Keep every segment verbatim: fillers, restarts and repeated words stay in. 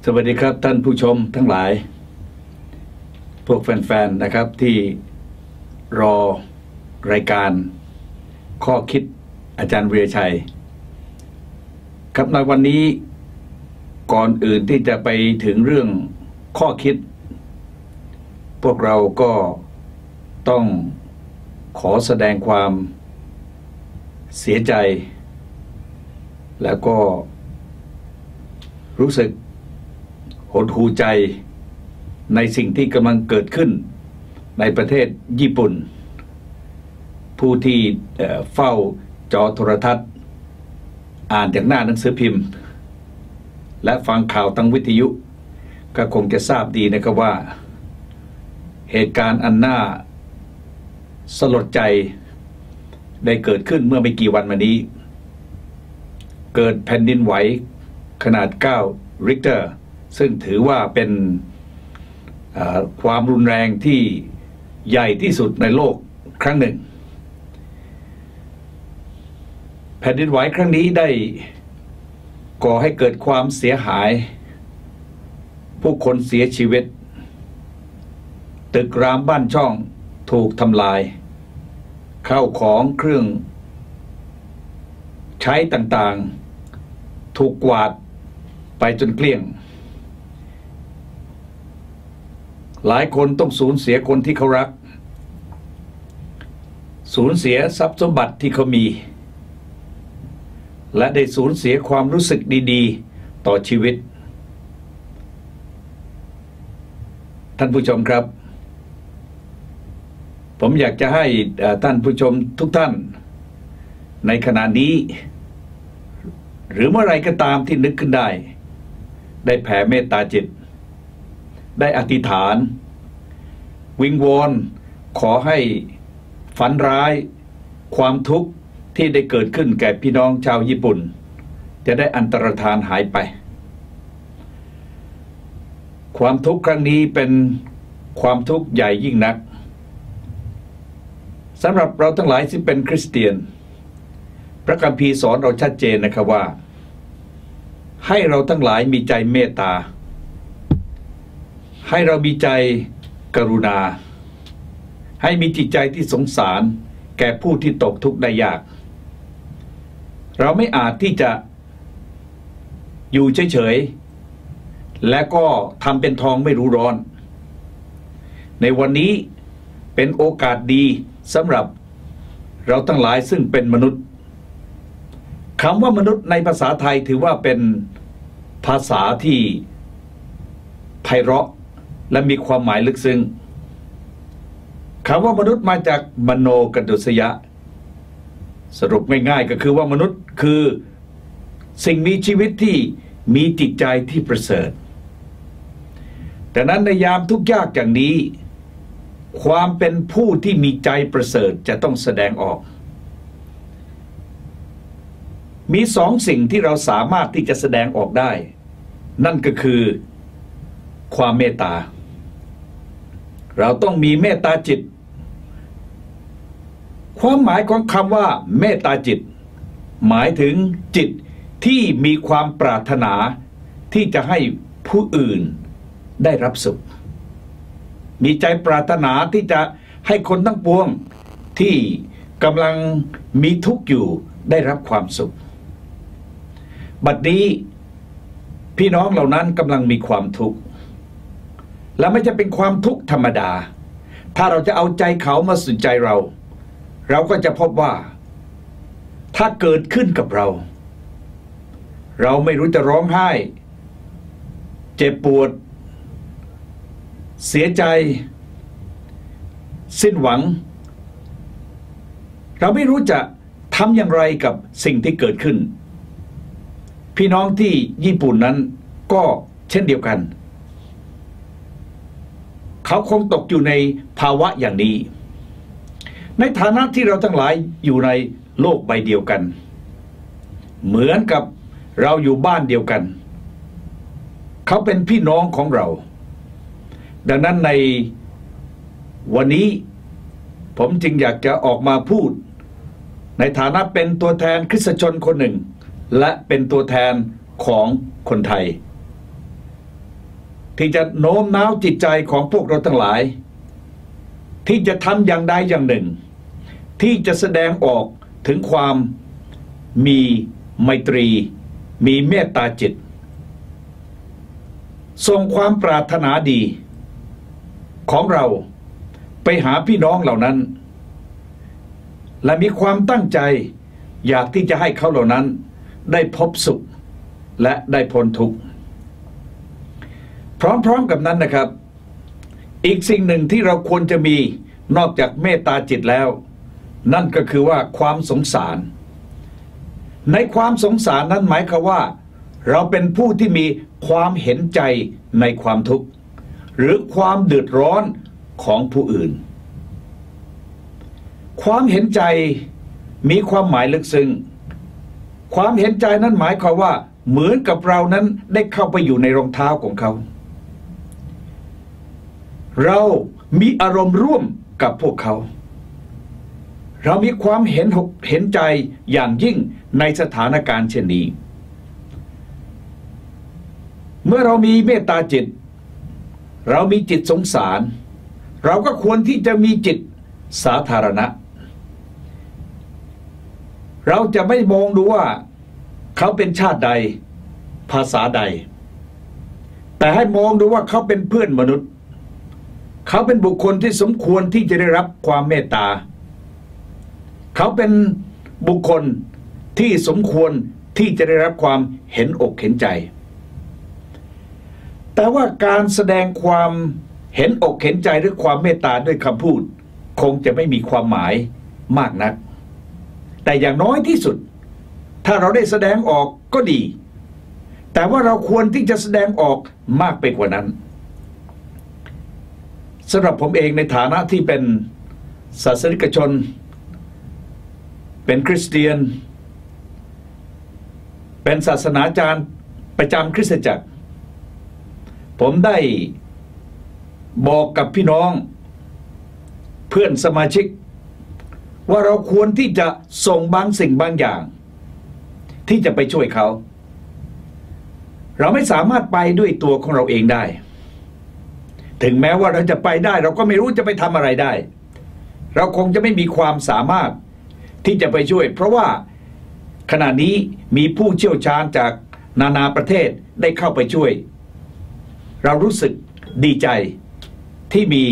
สวัสดีครับท่านผู้ชมทั้งหลายพวกแฟนๆนะครับที่รอรายการข้อคิดอาจารย์วีรชัยครับในวันนี้ก่อนอื่นที่จะไปถึงเรื่องข้อคิดพวกเราก็ต้องขอแสดงความเสียใจแล้วก็รู้สึกหดหู่ใจในสิ่งที่กำลังเกิดขึ้นในประเทศญี่ปุ่นผู้ที่เฝ้าจอโทรทัศน์อ่านจากหน้าหนังสือพิมพ์และฟังข่าวทางวิทยุก็คงจะทราบดีนะครับว่าเหตุการณ์อันน่าสลดใจได้เกิดขึ้นเมื่อไม่กี่วันมานี้เกิดแผ่นดินไหวขนาดเก้าริกเตอร์ซึ่งถือว่าเป็นความรุนแรงที่ใหญ่ที่สุดในโลกครั้งหนึ่งแผ่นดินไหวครั้งนี้ได้ก่อให้เกิดความเสียหายผู้คนเสียชีวิตตึกรามบ้านช่องถูกทำลายข้าวของเครื่องใช้ต่างๆถูกกวาดไปจนเกลี้ยงหลายคนต้องสูญเสียคนที่เขารักสูญเสียทรัพย์สมบัติที่เขามีและได้สูญเสียความรู้สึกดีๆต่อชีวิตท่านผู้ชมครับผมอยากจะให้ท่านผู้ชมทุกท่านในขณะนี้หรือเมื่อไรก็ตามที่นึกขึ้นได้ได้แผ่เมตตาจิตได้อธิษฐานวิงวอนขอให้ฝันร้ายความทุกข์ที่ได้เกิดขึ้นแก่พี่น้องชาวญี่ปุ่นจะได้อันตรธานหายไปความทุกข์ครั้งนี้เป็นความทุกข์ใหญ่ยิ่งนักสำหรับเราทั้งหลายที่เป็นคริสเตียนพระคัมภีร์สอนเราชัดเจนนะครับว่าให้เราทั้งหลายมีใจเมตตาให้เรามีใจกรุณาให้มีจิตใจที่สงสารแก่ผู้ที่ตกทุกข์ได้ยากเราไม่อาจที่จะอยู่เฉยๆและก็ทำเป็นทองไม่รู้ร้อนในวันนี้เป็นโอกาสดีสำหรับเราทั้งหลายซึ่งเป็นมนุษย์คำว่ามนุษย์ในภาษาไทยถือว่าเป็นภาษาที่ไพเราะและมีความหมายลึกซึ้งคำว่ามนุษย์มาจากมโนกดุษยะสรุปง่ายๆก็คือว่ามนุษย์คือสิ่งมีชีวิตที่มีจิตใจที่ประเสริฐแต่นั้นในยามทุกข์ยากอย่างนี้ความเป็นผู้ที่มีใจประเสริฐจะต้องแสดงออกมีสองสิ่งที่เราสามารถที่จะแสดงออกได้นั่นก็คือความเมตตาเราต้องมีเมตตาจิตความหมายของคำว่าเมตตาจิตหมายถึงจิตที่มีความปรารถนาที่จะให้ผู้อื่นได้รับสุขมีใจปรารถนาที่จะให้คนทั้งปวงที่กำลังมีทุกข์อยู่ได้รับความสุขบัดนี้พี่น้องเหล่านั้นกำลังมีความทุกข์และไม่จะเป็นความทุกข์ธรรมดาถ้าเราจะเอาใจเขามาสนใจเราเราก็จะพบว่าถ้าเกิดขึ้นกับเราเราไม่รู้จะร้องไห้เจ็บปวดเสียใจสิ้นหวังเราไม่รู้จะทำอย่างไรกับสิ่งที่เกิดขึ้นพี่น้องที่ญี่ปุ่นนั้นก็เช่นเดียวกันเขาคงตกอยู่ในภาวะอย่างนี้ในฐานะที่เราทั้งหลายอยู่ในโลกใบเดียวกันเหมือนกับเราอยู่บ้านเดียวกันเขาเป็นพี่น้องของเราดังนั้นในวันนี้ผมจึงอยากจะออกมาพูดในฐานะเป็นตัวแทนคริสตชนคนหนึ่งและเป็นตัวแทนของคนไทยที่จะโน้มน้าวจิตใจของพวกเราทั้งหลายที่จะทำอย่างใดอย่างหนึ่งที่จะแสดงออกถึงความมีไมตรีมีเมตตาจิตส่งความปรารถนาดีของเราไปหาพี่น้องเหล่านั้นและมีความตั้งใจอยากที่จะให้เขาเหล่านั้นได้พบสุขและได้พ้นทุกข์พร้อมๆกับนั้นนะครับอีกสิ่งหนึ่งที่เราควรจะมีนอกจากเมตตาจิตแล้วนั่นก็คือว่าความสงสารในความสงสารนั้นหมายความว่าเราเป็นผู้ที่มีความเห็นใจในความทุกข์หรือความเดือดร้อนของผู้อื่นความเห็นใจมีความหมายลึกซึ้งความเห็นใจนั้นหมายความว่าเหมือนกับเรานั้นได้เข้าไปอยู่ในรองเท้าของเขาเรามีอารมณ์ร่วมกับพวกเขาเรามีความเห็นเห็นใจอย่างยิ่งในสถานการณ์เช่นนี้เมื่อเรามีเมตตาจิตเรามีจิตสงสารเราก็ควรที่จะมีจิตสาธารณะเราจะไม่มองดูว่าเขาเป็นชาติใดภาษาใดแต่ให้มองดูว่าเขาเป็นเพื่อนมนุษย์เขาเป็นบุคคลที่สมควรที่จะได้รับความเมตตาเขาเป็นบุคคลที่สมควรที่จะได้รับความเห็นอกเห็นใจแต่ว่าการแสดงความเห็นอกเห็นใจหรือความเมตตาด้วยคำพูดคงจะไม่มีความหมายมากนักแต่อย่างน้อยที่สุดถ้าเราได้แสดงออกก็ดีแต่ว่าเราควรที่จะแสดงออกมากไปกว่านั้นสำหรับผมเองในฐานะที่เป็นศาสนิกชนเป็นคริสเตียนเป็นศาสนาจารย์ประจำคริสตจักรผมได้บอกกับพี่น้องเพื่อนสมาชิกว่าเราควรที่จะส่งบางสิ่งบางอย่างที่จะไปช่วยเขาเราไม่สามารถไปด้วยตัวของเราเองได้ถึงแม้ว่าเราจะไปได้เราก็ไม่รู้จะไปทำอะไรได้เราคงจะไม่มีความสามารถที่จะไปช่วยเพราะว่าขณะนี้มีผู้เชี่ยวชาญจากนานาประเทศได้เข้าไปช่วยเรารู้สึกดีใจที่มี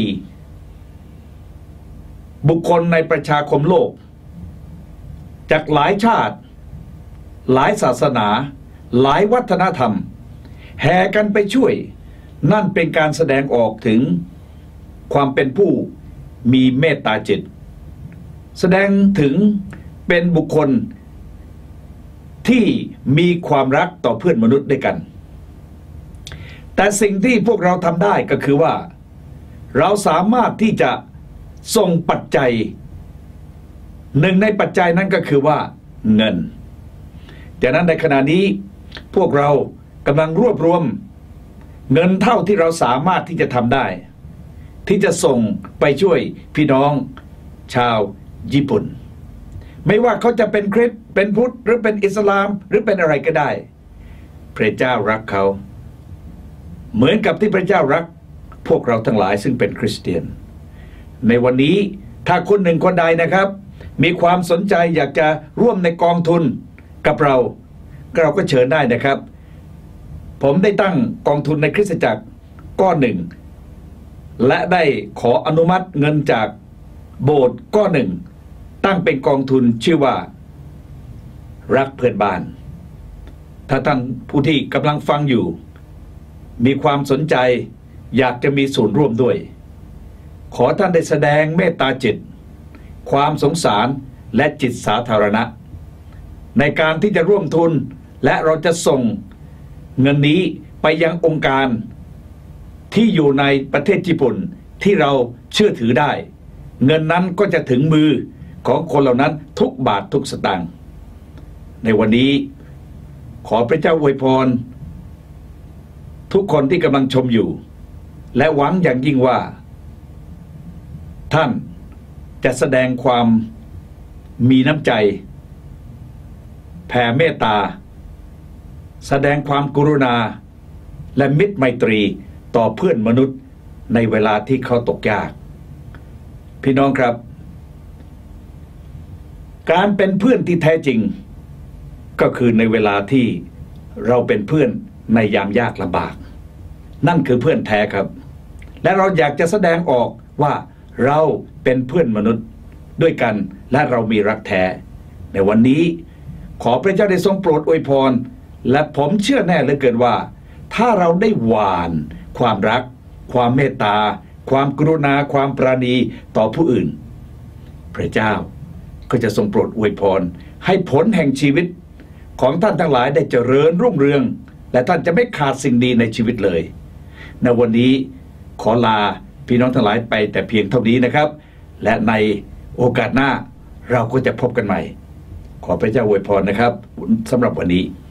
บุคคลในประชาคมโลกจากหลายชาติหลายศาสนาหลายวัฒนธรรมแห่กันไปช่วยนั่นเป็นการแสดงออกถึงความเป็นผู้มีเมตตาจิตแสดงถึงเป็นบุคคลที่มีความรักต่อเพื่อนมนุษย์ด้วยกันแต่สิ่งที่พวกเราทำได้ก็คือว่าเราสามารถที่จะส่งปัจจัยหนึ่งในปัจจัยนั้นก็คือว่าเงินดังนั้นในขณะนี้พวกเรากำลังรวบรวมเงินเท่าที่เราสามารถที่จะทำได้ที่จะส่งไปช่วยพี่น้องชาวญี่ปุ่นไม่ว่าเขาจะเป็นคริสต์เป็นพุทธหรือเป็นอิสลามหรือเป็นอะไรก็ได้พระเจ้ารักเขาเหมือนกับที่พระเจ้ารักพวกเราทั้งหลายซึ่งเป็นคริสเตียนในวันนี้ถ้าคนหนึ่งคนใดนะครับมีความสนใจอยากจะร่วมในกองทุนกับเราเราก็เชิญได้นะครับผมได้ตั้งกองทุนในคริสตจักรก้อนหนึ่งและได้ขออนุมัติเงินจากโบสถ์ก้อนหนึ่งตั้งเป็นกองทุนชื่อว่ารักเพื่อนบ้านถ้าท่านผู้ที่กำลังฟังอยู่มีความสนใจอยากจะมีส่วนร่วมด้วยขอท่านได้แสดงเมตตาจิตความสงสารและจิตสาธารณะในการที่จะร่วมทุนและเราจะส่งเงินนี้ไปยังองค์การที่อยู่ในประเทศญี่ปุ่นที่เราเชื่อถือได้เงินนั้นก็จะถึงมือของคนเหล่านั้นทุกบาททุกสตางค์ในวันนี้ขอพระเจ้าอวยพรทุกคนที่กำลังชมอยู่และหวังอย่างยิ่งว่าท่านจะแสดงความมีน้ำใจแผ่เมตตาแสดงความกรุณาและมิตรไมตรีต่อเพื่อนมนุษย์ในเวลาที่เขาตกยากพี่น้องครับการเป็นเพื่อนที่แท้จริงก็คือในเวลาที่เราเป็นเพื่อนในยามยากลำบากนั่นคือเพื่อนแท้ครับและเราอยากจะแสดงออกว่าเราเป็นเพื่อนมนุษย์ด้วยกันและเรามีรักแท้ในวันนี้ขอพระเจ้าได้ทรงโปรดอวยพรและผมเชื่อแน่เหลือเกินว่าถ้าเราได้หว่านความรักความเมตตาความกรุณาความปราณีต่อผู้อื่นพระเจ้าก็จะทรงโปรดอวยพรให้ผลแห่งชีวิตของท่านทั้งหลายได้เจริญรุ่งเรืองและท่านจะไม่ขาดสิ่งดีในชีวิตเลยในวันนี้ขอลาพี่น้องทั้งหลายไปแต่เพียงเท่านี้นะครับและในโอกาสหน้าเราก็จะพบกันใหม่ขอพระเจ้าอวยพรนะครับสำหรับวันนี้